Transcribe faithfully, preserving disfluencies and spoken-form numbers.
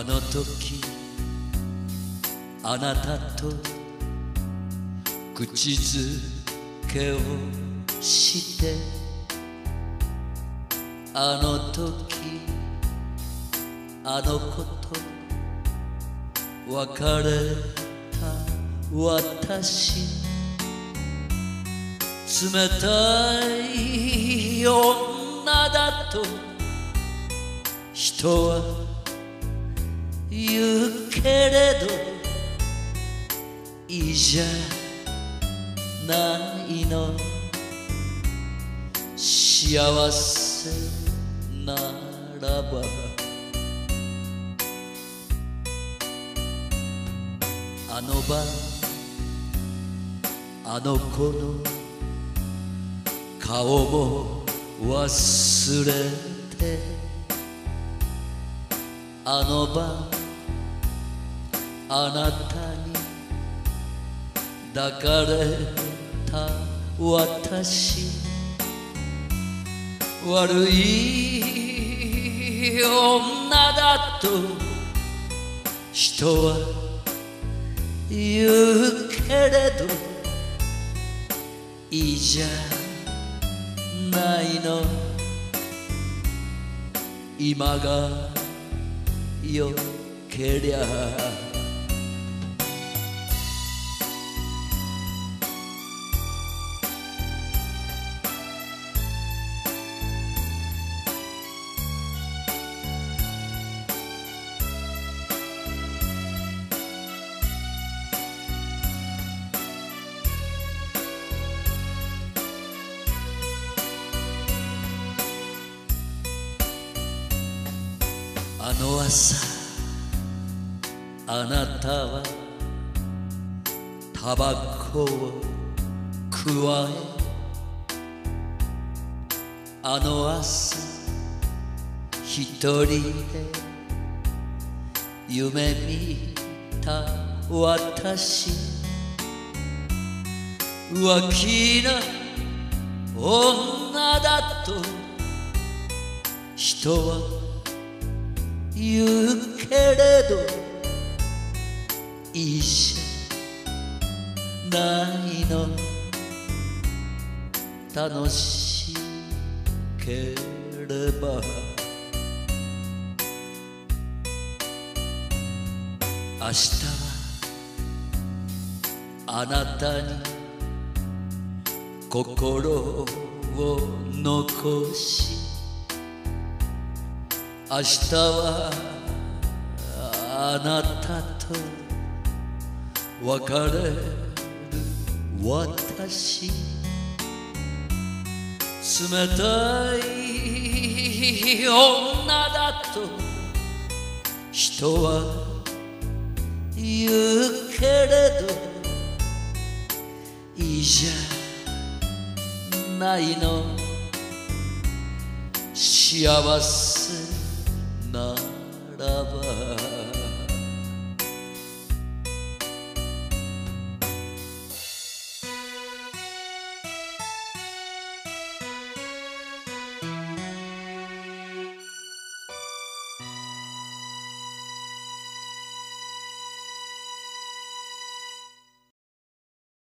あの時あなたと口づけをしてあの時あの子と別れた私冷たい女だと人は言うけれどいいじゃないの幸せならばあの晩あの子の顔も忘れてあの晩あなたに抱かれた私悪い女だと人は言うけれどいいじゃないの今がよけりゃあの朝あなたはタバコをくわえあの朝一人で夢見た私浮気な女だと人は言うけれどいいじゃないの楽しければ明日はあなたに心を残し明日はあなたと別れる私冷たい女だと人は言うけれどいいじゃないの幸せ